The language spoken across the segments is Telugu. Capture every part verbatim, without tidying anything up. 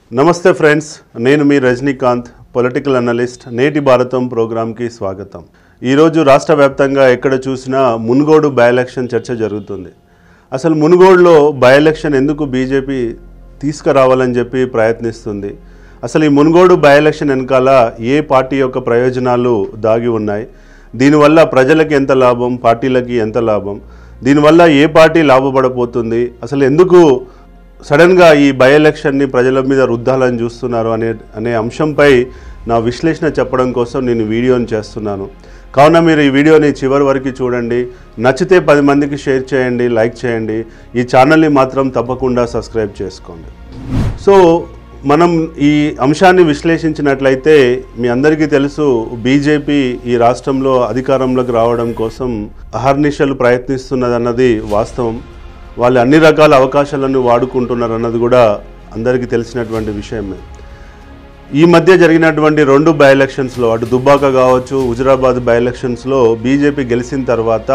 నమస్తే ఫ్రెండ్స్, నేను మీ రజనీకాంత్, పొలిటికల్ అనలిస్ట్. నేటి భారతం ప్రోగ్రామ్కి స్వాగతం. ఈరోజు రాష్ట్ర వ్యాప్తంగా ఎక్కడ చూసినా మునుగోడు బై ఎలక్షన్ చర్చ జరుగుతుంది. అసలు మునుగోడులో బై ఎలక్షన్ ఎందుకు బీజేపీ తీసుకురావాలని చెప్పి ప్రయత్నిస్తుంది? అసలు ఈ మునుగోడు బై ఎలక్షన్ వెనకాల ఏ పార్టీ యొక్క ప్రయోజనాలు దాగి ఉన్నాయి? దీనివల్ల ప్రజలకి ఎంత లాభం, పార్టీలకి ఎంత లాభం? దీనివల్ల ఏ పార్టీ లాభపడబోతుంది? అసలు ఎందుకు సడన్గా ఈ బై ఎలక్షన్ని ప్రజల మీద రుద్దాలని చూస్తున్నారు అనే అనే అంశంపై నా విశ్లేషణ చెప్పడం కోసం నేను వీడియోని చేస్తున్నాను. కావున మీరు ఈ వీడియోని చివరి వరకు చూడండి. నచ్చితే పది మందికి షేర్ చేయండి, లైక్ చేయండి. ఈ ఛానల్ని మాత్రం తప్పకుండా సబ్స్క్రైబ్ చేసుకోండి. సో మనం ఈ అంశాన్ని విశ్లేషించినట్లయితే మీ అందరికీ తెలుసు, బీజేపీ ఈ రాష్ట్రంలో అధికారంలోకి రావడం కోసం అహర్నిశలు ప్రయత్నిస్తున్నదన్నది వాస్తవం. వాళ్ళు అన్ని రకాల అవకాశాలను వాడుకుంటున్నారు అన్నది కూడా అందరికీ తెలిసినటువంటి విషయమే. ఈ మధ్య జరిగినటువంటి రెండు బై ఎలక్షన్స్లో, అటు దుబ్బాక కావచ్చు, హుజురాబాద్ బై ఎలక్షన్స్లో బీజేపీ గెలిచిన తర్వాత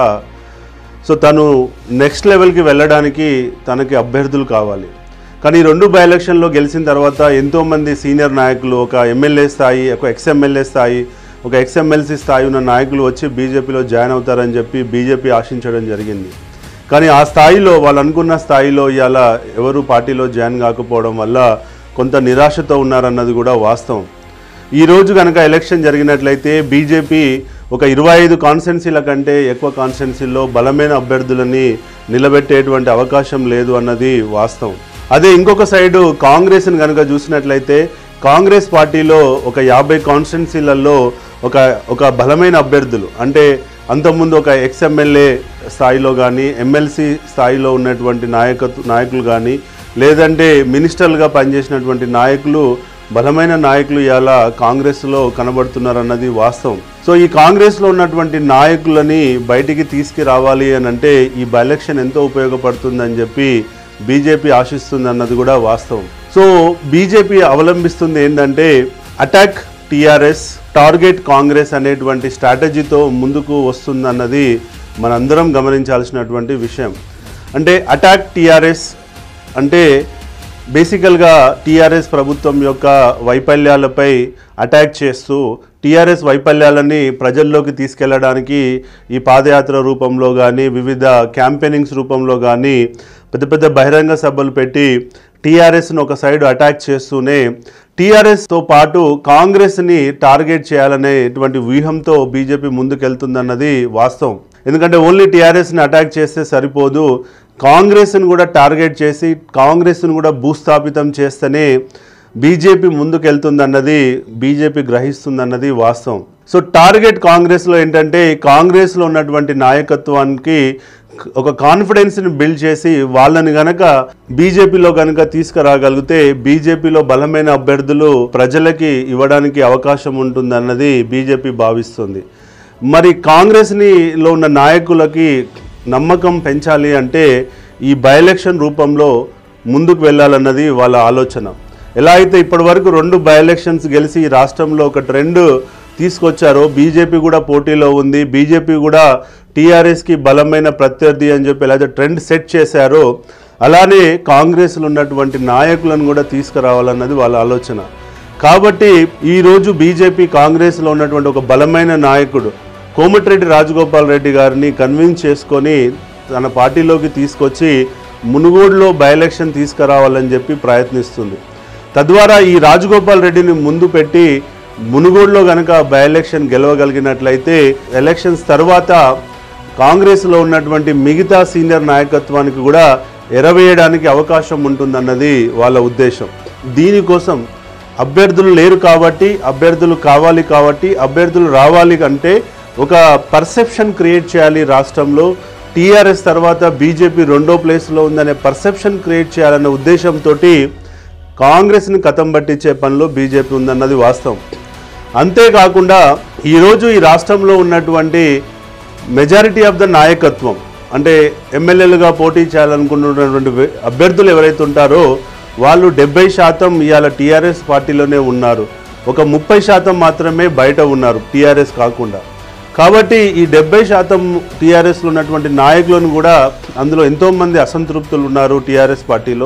సో తను నెక్స్ట్ లెవెల్కి వెళ్ళడానికి తనకి అభ్యర్థులు కావాలి. కానీ ఈ రెండు బై ఎలక్షన్లో గెలిచిన తర్వాత ఎంతోమంది సీనియర్ నాయకులు, ఒక ఎమ్మెల్యే స్థాయి, ఒక ఎక్స్ఎమ్మెల్యే స్థాయి, ఒక ఎక్స్ఎమ్మెల్సీ స్థాయి ఉన్న నాయకులు వచ్చి బీజేపీలో జాయిన్ అవుతారని చెప్పి బీజేపీ ఆశించడం జరిగింది. కానీ ఆ స్థాయిలో, వాళ్ళు అనుకున్న స్థాయిలో ఇవాళ ఎవరు పార్టీలో జాయిన్ కాకపోవడం వల్ల కొంత నిరాశతో ఉన్నారన్నది కూడా వాస్తవం. ఈరోజు కనుక ఎలక్షన్ జరిగినట్లయితే బీజేపీ ఒక ఇరవై ఐదు కాన్స్టిట్యున్సీల కంటే ఎక్కువ కాన్స్టిట్యున్సీల్లో బలమైన అభ్యర్థులని నిలబెట్టేటువంటి అవకాశం లేదు అన్నది వాస్తవం. అదే ఇంకొక సైడు కాంగ్రెస్ని కనుక చూసినట్లయితే కాంగ్రెస్ పార్టీలో ఒక యాభై కాన్స్టిట్యున్సీలలో ఒక ఒక బలమైన అభ్యర్థులు, అంటే అంతకుముందు ఒక ఎక్స్ఎమ్మెల్యే స్థాయిలో కానీ, ఎమ్మెల్సీ స్థాయిలో ఉన్నటువంటి నాయకత్వ నాయకులు కానీ, లేదంటే మినిస్టర్లుగా పనిచేసినటువంటి నాయకులు, బలమైన నాయకులు ఇవాళ కాంగ్రెస్లో కనబడుతున్నారన్నది వాస్తవం. సో ఈ కాంగ్రెస్లో ఉన్నటువంటి నాయకులని బయటికి తీసుకురావాలి అని అంటే ఈ బై ఎలక్షన్ ఎంతో ఉపయోగపడుతుందని చెప్పి బీజేపీ ఆశిస్తుంది అన్నది కూడా వాస్తవం. సో బీజేపీ అవలంబిస్తుంది ఏంటంటే అటాక్ టీఆర్ఎస్, టార్గెట్ కాంగ్రెస్ అనేటువంటి స్ట్రాటజీతో ముందుకు వస్తుందన్నది మనందరం గమనించాల్సినటువంటి విషయం. అంటే అటాక్ టీఆర్ఎస్ అంటే బేసికల్గా టీఆర్ఎస్ ప్రభుత్వం యొక్క వైఫల్యాలపై అటాక్ చేస్తూ టీఆర్ఎస్ వైఫల్యాలని ప్రజల్లోకి తీసుకెళ్లడానికి ఈ పాదయాత్ర రూపంలో కానీ, వివిధ క్యాంపెయినింగ్స్ రూపంలో కానీ పెద్ద పెద్ద బహిరంగ సభలు పెట్టి టీఆర్ఎస్ను ఒక సైడ్ అటాక్ చేస్తూనే టీఆర్ఎస్తో పాటు కాంగ్రెస్ని టార్గెట్ చేయాలనేటువంటి వ్యూహంతో బీజేపీ ముందుకెళ్తుందన్నది వాస్తవం. ఎందుకంటే ఓన్లీ టీఆర్ఎస్ని అటాక్ చేస్తే సరిపోదు, కాంగ్రెస్ని కూడా టార్గెట్ చేసి కాంగ్రెస్ని కూడా భూస్థాపితం చేస్తేనే బీజేపీ ముందుకెళ్తుందన్నది బీజేపీ గ్రహిస్తుందన్నది వాస్తవం. సో టార్గెట్ కాంగ్రెస్లో ఏంటంటే కాంగ్రెస్లో ఉన్నటువంటి నాయకత్వానికి ఒక కాన్ఫిడెన్స్ని బిల్డ్ చేసి వాళ్ళని గనక బీజేపీలో కనుక తీసుకురాగలిగితే బీజేపీలో బలమైన అభ్యర్థులు ప్రజలకి ఇవ్వడానికి అవకాశం ఉంటుందన్నది బీజేపీ భావిస్తుంది. మరి కాంగ్రెస్నిలో ఉన్న నాయకులకి నమ్మకం పెంచాలి అంటే ఈ బై ఎలక్షన్ రూపంలో ముందుకు వెళ్ళాలన్నది వాళ్ళ ఆలోచన. ఎలా అయితే ఇప్పటి వరకు రెండు బై ఎలక్షన్స్ గెలిచి ఈ రాష్ట్రంలో ఒక ట్రెండ్ తీసుకొచ్చారో, బీజేపీ కూడా పోటీలో ఉంది, బీజేపీ కూడా టీఆర్ఎస్కి బలమైన ప్రత్యర్థి అని చెప్పి ఎలా ట్రెండ్ సెట్ చేశారో, అలానే కాంగ్రెస్లో ఉన్నటువంటి నాయకులను కూడా తీసుకురావాలన్నది వాళ్ళ ఆలోచన. కాబట్టి ఈరోజు బీజేపీ కాంగ్రెస్లో ఉన్నటువంటి ఒక బలమైన నాయకుడు కోమటిరెడ్డి రాజగోపాల్ రెడ్డి గారిని కన్విన్స్ చేసుకొని తన పార్టీలోకి తీసుకొచ్చి మునుగోడులో బై ఎలక్షన్ తీసుకురావాలని చెప్పి ప్రయత్నిస్తుంది. తద్వారా ఈ రాజగోపాల్ రెడ్డిని ముందు పెట్టి మునుగోడులో కనుక బై ఎలక్షన్ గెలవగలిగినట్లయితే ఎలక్షన్స్ తర్వాత కాంగ్రెస్లో ఉన్నటువంటి మిగతా సీనియర్ నాయకత్వానికి కూడా ఎరవేయడానికి అవకాశం ఉంటుందన్నది వాళ్ళ ఉద్దేశం. దీనికోసం అభ్యర్థులు లేరు కాబట్టి, అభ్యర్థులు కావాలి కాబట్టి, అభ్యర్థులు రావాలి అంటే ఒక పర్సెప్షన్ క్రియేట్ చేయాలి రాష్ట్రంలో. టీఆర్ఎస్ తర్వాత బీజేపీ రెండో ప్లేస్లో ఉందనే పర్సెప్షన్ క్రియేట్ చేయాలనే ఉద్దేశంతో కాంగ్రెస్ని కథం పట్టించే పనిలో బీజేపీ ఉందన్నది వాస్తవం. అంతేకాకుండా ఈరోజు ఈ రాష్ట్రంలో ఉన్నటువంటి మెజారిటీ ఆఫ్ ద నాయకత్వం, అంటే ఎమ్మెల్యేలుగా పోటీ చేయాలనుకుంటున్నటువంటి అభ్యర్థులు ఎవరైతే ఉంటారో వాళ్ళు డెబ్బై శాతం ఇవాళ టీఆర్ఎస్ పార్టీలోనే ఉన్నారు. ఒక ముప్పై శాతం మాత్రమే బయట ఉన్నారు టీఆర్ఎస్ కాకుండా. కాబట్టి ఈ డెబ్బై శాతం టీఆర్ఎస్లో ఉన్నటువంటి నాయకులను కూడా అందులో ఎంతోమంది అసంతృప్తులు ఉన్నారు టీఆర్ఎస్ పార్టీలో.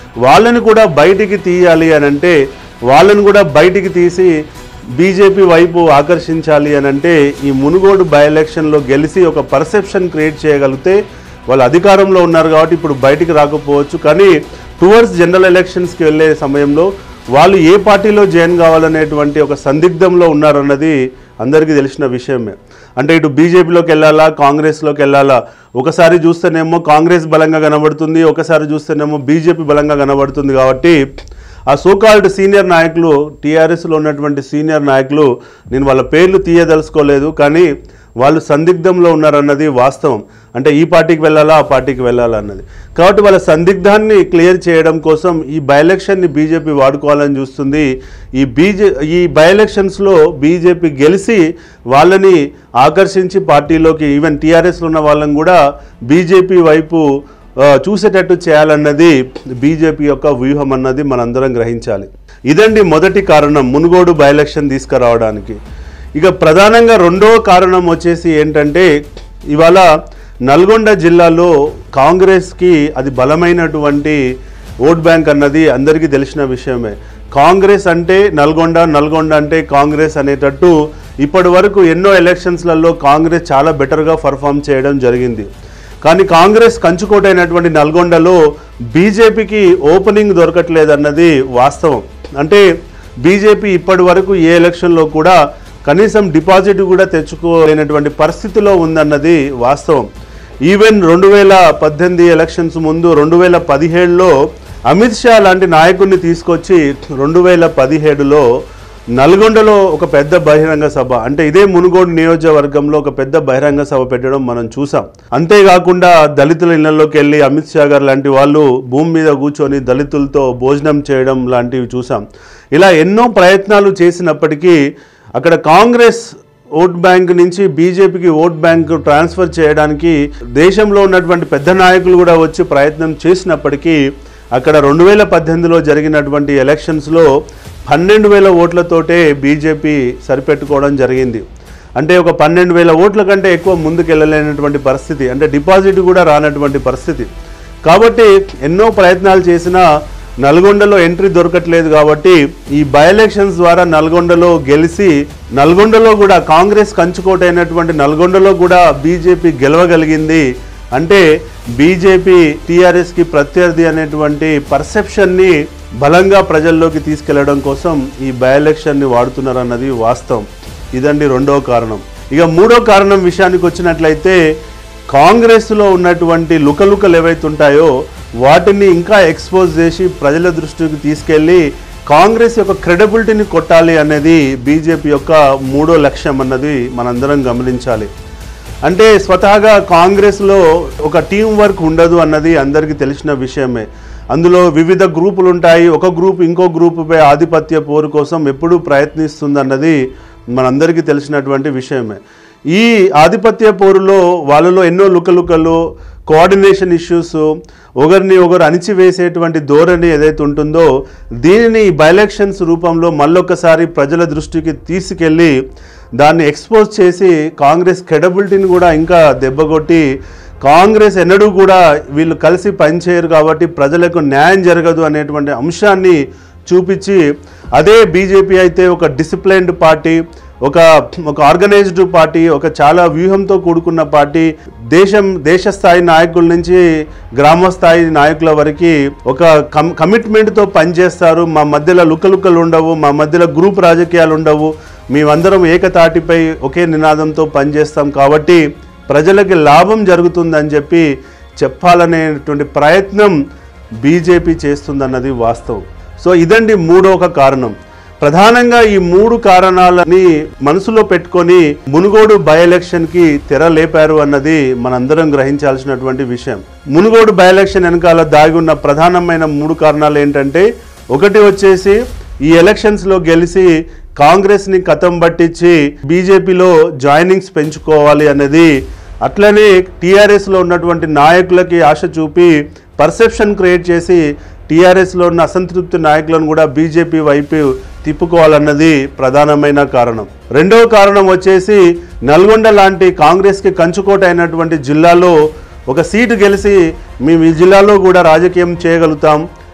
వాళ్ళని కూడా బయటికి తీయాలి అని అంటే, వాళ్ళని కూడా బయటికి తీసి బీజేపీ వైపు ఆకర్షించాలి అని అంటే ఈ మునుగోడు బై ఎలక్షన్లో గెలిచి ఒక పర్సెప్షన్ క్రియేట్ చేయగలిగితే, వాళ్ళు అధికారంలో ఉన్నారు కాబట్టి ఇప్పుడు బయటికి రాకపోవచ్చు, కానీ టువర్డ్స్ జనరల్ ఎలక్షన్స్కి వెళ్ళే సమయంలో వాళ్ళు ఏ పార్టీలో జాయిన్ కావాలనేటువంటి ఒక సందిగ్ధంలో ఉన్నారన్నది అందరికీ తెలిసిన విషయమే. అంటే ఇటు బీజేపీలోకి వెళ్ళాలా, కాంగ్రెస్లోకి వెళ్ళాలా, ఒకసారి చూస్తేనేమో కాంగ్రెస్ బలంగా కనబడుతుంది, ఒకసారి చూస్తేనేమో బీజేపీ బలంగా కనబడుతుంది. కాబట్టి ఆ సోకాల్డ్ సీనియర్ నాయకులు, టీఆర్ఎస్లో ఉన్నటువంటి సీనియర్ నాయకులు, నేను వాళ్ళ పేర్లు తీయదలుచుకోలేదు, కానీ వాళ్ళు సందిగ్ధంలో ఉన్నారన్నది వాస్తవం. అంటే ఈ పార్టీకి వెళ్ళాలా, ఆ పార్టీకి వెళ్ళాలా అన్నది. కాబట్టి వాళ్ళ సందిగ్ధాన్ని క్లియర్ చేయడం కోసం ఈ బై ఎలక్షన్ని బీజేపీ వాడుకోవాలని చూస్తుంది. ఈ బీజే ఈ బై ఎలక్షన్స్లో బీజేపీ గెలిచి వాళ్ళని ఆకర్షించి పార్టీలోకి, ఈవెన్ టీఆర్ఎస్లో ఉన్న వాళ్ళని కూడా బీజేపీ వైపు చూసేటట్టు చేయాలన్నది బీజేపీ యొక్క వ్యూహం అన్నది మనందరం గ్రహించాలి. ఇదండి మొదటి కారణం మునుగోడు బై ఎలక్షన్ తీసుకురావడానికి. ఇక ప్రధానంగా రెండో కారణం వచ్చేసి ఏంటంటే, ఇవాళ నల్గొండ జిల్లాలో కాంగ్రెస్కి అది బలమైనటువంటి ఓట్ బ్యాంక్ అన్నది అందరికీ తెలిసిన విషయమే. కాంగ్రెస్ అంటే నల్గొండ, నల్గొండ అంటే కాంగ్రెస్ అనేటట్టు ఇప్పటి వరకు ఎన్నో ఎలక్షన్స్లలో కాంగ్రెస్ చాలా బెటర్గా పర్ఫామ్ చేయడం జరిగింది. కానీ కాంగ్రెస్ కంచుకోటైనటువంటి నల్గొండలో బీజేపీకి ఓపెనింగ్ దొరకట్లేదన్నది వాస్తవం. అంటే బీజేపీ ఇప్పటి వరకు ఏ ఎలక్షన్లో కూడా కనీసం డిపాజిట్ కూడా తెచ్చుకోలేనటువంటి పరిస్థితిలో ఉందన్నది వాస్తవం. ఈవెన్ రెండు వేల పద్దెనిమిది ఎలక్షన్స్ ముందు రెండు వేల పదిహేడులో అమిత్ షా లాంటి నాయకుడిని తీసుకొచ్చి రెండు వేల పదిహేడులో నల్గొండలో ఒక పెద్ద బహిరంగ సభ, అంటే ఇదే మునుగోడు నియోజకవర్గంలో ఒక పెద్ద బహిరంగ సభ పెట్టడం మనం చూసాం. అంతేకాకుండా దళితుల ఇళ్లలోకి వెళ్ళి అమిత్ షా గారు లాంటి వాళ్ళు భూమి మీద కూర్చొని దళితులతో భోజనం చేయడం లాంటివి చూసాం. ఇలా ఎన్నో ప్రయత్నాలు చేసినప్పటికీ అక్కడ కాంగ్రెస్ ఓట్ బ్యాంక్ నుంచి బీజేపీకి ఓట్ బ్యాంక్ ట్రాన్స్ఫర్ చేయడానికి దేశంలో ఉన్నటువంటి పెద్ద నాయకులు కూడా వచ్చి ప్రయత్నం చేసినప్పటికీ అక్కడ రెండు వేల పద్దెనిమిదిలో జరిగినటువంటి ఎలక్షన్స్లో పన్నెండు వేల ఓట్లతోటే బీజేపీ సరిపెట్టుకోవడం జరిగింది. అంటే ఒక పన్నెండు వేల ఓట్ల కంటే ఎక్కువ ముందుకెళ్ళలేనటువంటి పరిస్థితి, అంటే డిపాజిట్ కూడా రానటువంటి పరిస్థితి. కాబట్టి ఎన్నో ప్రయత్నాలు చేసినా నల్గొండలో ఎంట్రీ దొరకట్లేదు. కాబట్టి ఈ బై ఎలక్షన్స్ ద్వారా నల్గొండలో గెలిచి నల్గొండలో కూడా కాంగ్రెస్ కంచుకోటైనటువంటి నల్గొండలో కూడా బీజేపీ గెలవగలిగింది. అంటే బీజేపీ టీఆర్ఎస్కి ప్రత్యర్థి అనేటువంటి పర్సెప్షన్ని బలంగా ప్రజల్లోకి తీసుకెళ్లడం కోసం ఈ బై ఎలక్షన్ని వాడుతున్నారన్నది వాస్తవం. ఇదండి రెండో కారణం. ఇక మూడో కారణం విషయానికి వచ్చినట్లయితే, కాంగ్రెస్లో ఉన్నటువంటి లుకలుకలు ఏవైతే ఉంటాయో వాటిని ఇంకా ఎక్స్పోజ్ చేసి ప్రజల దృష్టికి తీసుకెళ్ళి కాంగ్రెస్ యొక్క క్రెడిబిలిటీని కొట్టాలి అనేది బీజేపీ యొక్క మూడో లక్ష్యం అన్నది మనందరం గమనించాలి. అంటే స్వతహాగా కాంగ్రెస్లో ఒక టీం వర్క్ ఉండదు అన్నది అందరికీ తెలిసిన విషయమే. అందులో వివిధ గ్రూపులు ఉంటాయి. ఒక గ్రూప్ ఇంకో గ్రూపుపై ఆధిపత్య పోరు కోసం ఎప్పుడూ ప్రయత్నిస్తుందన్నది మనందరికీ తెలిసినటువంటి విషయమే. ఈ ఆధిపత్య పోరులో వాళ్ళలో ఎన్నో లుకలుకలు, కోఆర్డినేషన్ ఇష్యూస్, ఒకరిని ఒకరు అణిచివేసేటువంటి ధోరణి ఏదైతే ఉంటుందో దీనిని బై ఎలక్షన్స్ రూపంలో మళ్ళొకసారి ప్రజల దృష్టికి తీసుకెళ్ళి దాన్ని ఎక్స్పోజ్ చేసి కాంగ్రెస్ క్రెడిబిలిటీని కూడా ఇంకా దెబ్బకొట్టి, కాంగ్రెస్ ఎన్నడూ కూడా వీళ్ళు కలిసి పనిచేయరు కాబట్టి ప్రజలకు న్యాయం జరగదు అనేటువంటి అంశాన్ని చూపించి, అదే బీజేపీ అయితే ఒక డిసిప్లైన్డ్ పార్టీ, ఒక ఒక ఆర్గనైజ్డ్ పార్టీ, ఒక చాలా వ్యూహంతో కూడుకున్న పార్టీ, దేశం దేశ స్థాయి నాయకుల నుంచి గ్రామ స్థాయి నాయకుల వరకు ఒక కమ్ కమిట్మెంట్తో పనిచేస్తారు. మా మధ్యలో లుకలుకలు ఉండవు, మా మధ్యలో గ్రూప్ రాజకీయాలు ఉండవు, మేమందరం ఏకతాటిపై ఒకే నినాదంతో పనిచేస్తాం కాబట్టి ప్రజలకి లాభం జరుగుతుందని చెప్పి చెప్పాలనేటువంటి ప్రయత్నం బీజేపీ చేస్తుందన్నది వాస్తవం. సో ఇదండి మూడో ఒక కారణం. ప్రధానంగా ఈ మూడు కారణాలని మనసులో పెట్టుకొని మునుగోడు బై ఎలక్షన్కి తెర లేపారు అన్నది మనందరం గ్రహించాల్సినటువంటి విషయం. మునుగోడు బై ఎలక్షన్ వెనకాల దాగి ఉన్న ప్రధానమైన మూడు కారణాలు ఏంటంటే, ఒకటి వచ్చేసి ఈ ఎలక్షన్స్లో గెలిచి కాంగ్రెస్ని కథం పట్టించి బీజేపీలో జాయినింగ్స్ పెంచుకోవాలి అనేది, అట్లనే టీఆర్ఎస్లో ఉన్నటువంటి నాయకులకి ఆశ చూపి పర్సెప్షన్ క్రియేట్ చేసి టీఆర్ఎస్లో ఉన్న అసంతృప్తి నాయకులను కూడా బీజేపీ వైపు తిప్పుకోవాలన్నది ప్రధానమైన కారణం. రెండవ కారణం వచ్చేసి, నల్గొండ లాంటి కాంగ్రెస్కి కంచుకోట అయినటువంటి జిల్లాలో ఒక సీటు గెలిచి మేము ఈ జిల్లాలో కూడా రాజకీయం చేయగలుగుతాం,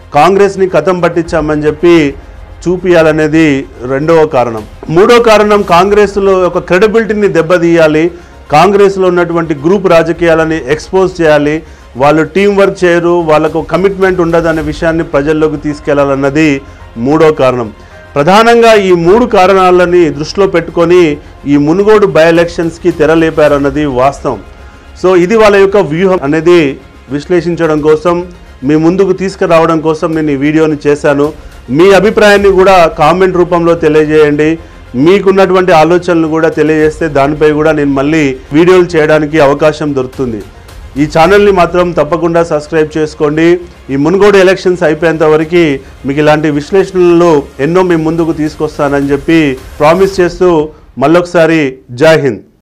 కాంగ్రెస్ని కథం పట్టించామని చెప్పి చూపియాలనేది రెండవ కారణం. మూడో కారణం, కాంగ్రెస్లో ఒక క్రెడిబిలిటీని దెబ్బతీయాలి, కాంగ్రెస్లో ఉన్నటువంటి గ్రూప్ రాజకీయాలని ఎక్స్పోజ్ చేయాలి, వాళ్ళు టీం వర్క్ చేయరు, వాళ్ళకు కమిట్మెంట్ ఉండదు అనే విషయాన్ని ప్రజల్లోకి తీసుకెళ్లాలన్నది మూడో కారణం. ప్రధానంగా ఈ మూడు కారణాలని దృష్టిలో పెట్టుకొని ఈ మునుగోడు బై ఎలక్షన్స్కి తెరలేపారన్నది వాస్తవం. సో ఇది వాళ్ళ యొక్క వ్యూహం అనేది విశ్లేషించడం కోసం, మీ ముందుకు తీసుకురావడం కోసం నేను ఈ వీడియోని చేశాను. మీ అభిప్రాయాన్ని కూడా కామెంట్ రూపంలో తెలియజేయండి. మీకున్నటువంటి ఆలోచనలు కూడా తెలియజేస్తే దానిపై కూడా నేను మళ్ళీ వీడియోలు చేయడానికి అవకాశం దొరుకుతుంది. ఈ ఛానల్ని మాత్రం తప్పకుండా సబ్స్క్రైబ్ చేసుకోండి. ఈ మునుగోడు ఎలక్షన్స్ అయిపోయేంత వరకు మీకు ఇలాంటి విశ్లేషణలు ఎన్నో మీ ముందుకు తీసుకొస్తానని చెప్పి ప్రామిస్ చేస్తూ మళ్ళొకసారి జై హింద్.